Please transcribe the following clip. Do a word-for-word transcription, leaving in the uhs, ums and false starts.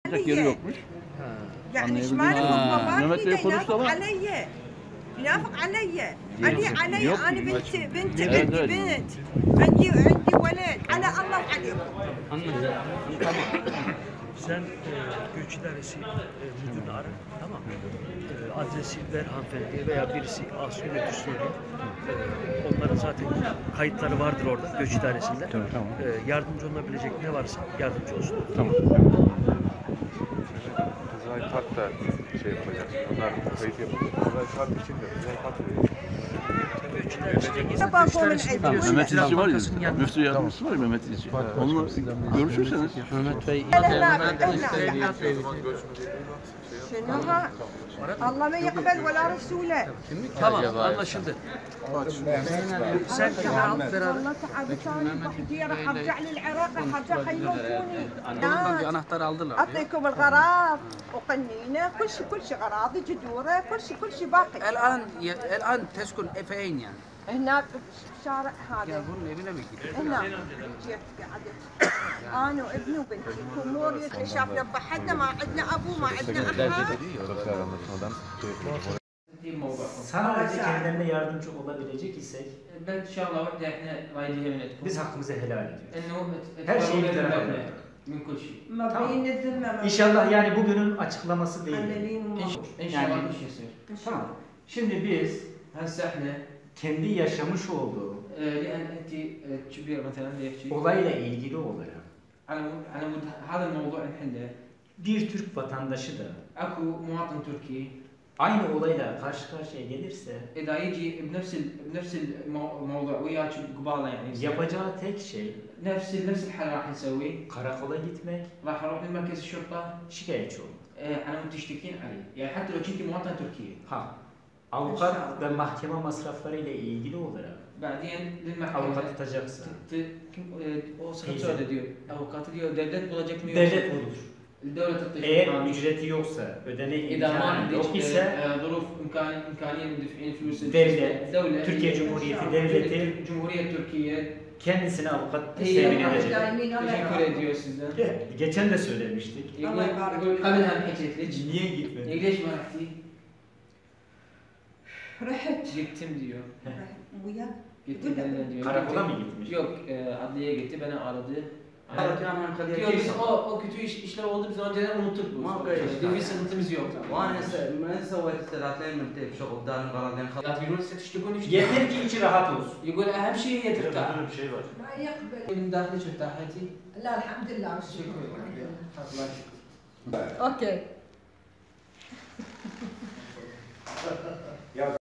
yapacak yeri yokmuş. يعني ايش ما له باباكي ينافق علي ينافق علي علي علي انا بنت بنت عندي بنت عندي عندي ولد على الله عليكم. Sen e, göç idaresi e, müdürünü ara, tamam mı? E, adresi ver hanımefendiye veya birisi alsın götürsün oraya. E, onların zaten kayıtları vardır orada göç idaresinde. Tamam, tamam. E, yardımcı olabilecek ne varsa yardımcı olsun. Tamam. Rıza'yı tat da şey yapacak. Onlar kayıt yapacak. Rıza'yı tat için de Rıza'yı tat da Mehmet İzci var ya, müftü yardımcısı var ya Mehmet İzci. Onunla görüşürseniz. Mehmet Bey. شنو ها؟ الله ما يقبل ولا رسوله. Tamam, anlaşıldı. Sen al beraber. والله تعبت انا وحدي راح ارجع للعراق راح ارجع حيموتوني. Bir anahtar aldılar. اعطيكم الغراض وقنينه كل شيء كل شيء اراضي جذوره كل شيء كل شيء باقي. الآن الآن تسكن فين يعني؟ هنا في الشارع هذا. يا بني evine mi gidiyor? هنا جيت قعدت انا وابني وبنتي كموري شاف لبا حدنا ما عندنا ابو ما عندنا احد. Sadece kendilerine yardımcı olabilecek isek بل ان شاء الله وحده احنا رايدين منكم biz hakkımızı helal ediyoruz. انه Her şeyi bir tarafa تبرؤنا من كل شيء. مبين الذمه. İnşallah yani bugünün açıklaması değil. ان شاء الله كل شيء يصير. Tamam. Şimdi biz هسه احنا kendi yaşamış olduğu لان انت كبير مثلا يحكي olayla ilgili olarak على على مود هذا الموضوع نحله. bir Türk vatandaşı da اكو مواطن تركي aynı olayla karşı karşıya gelirse اذا يجي بنفس ال... بنفس الموضوع وياك قباله يعني yapacağı tek şey نفس نفس الحل راح نسويه. karakola gitmek, راح اروح لمركز الشرطه şikayetçi olmak. على مود تشتكين علي يعني حتى لو كنت مواطن تركي. Ha. Avukat ve mahkeme masrafları ile ilgili olarak بعدين للمحكمه avukat tutacaksın. o sıkıntı diyor. Avukatı diyor devlet bulacak mı? Devlet bulur. الدولة تعطيك Eğer ücreti yoksa, ödeme إذا ما imkanı yok عندك ise ظروف إمكان إمكانية مدفعين فلوس devlet, الدولة Türkiye Cumhuriyeti Devleti Cumhuriyet Türkiye kendisine avukat temin هي edecek. teşekkür ediyor sizden. Geçen de söylemiştik. يقول يقول قبلها حكيت لك Niye gitmedin? ليش ما رحتي؟ رحت Gittim diyor. وياك Gittim benden diyor. Karakola mı gitmiş? Yok, e, adliyeye gitti, beni aradı. قالت انا مخليها Diyor biz كيسة. o, o kötü iş, işler oldu biz önceden unuttuk bu. ما بقى Diyor bir sıkıntımız yok. وانا هسه ما سويت ثلاثين من تيب شغل دار الغرضين خلاص. لا تقولون ستشتكون ايش؟ Yeter ki içi rahat olsun. يقول اهم شيء هي ترتاح. bir şey var. ما يقبل. من داخلك ارتاحتي؟ لا الحمد لله والشكر. الله يشكرك. اوكي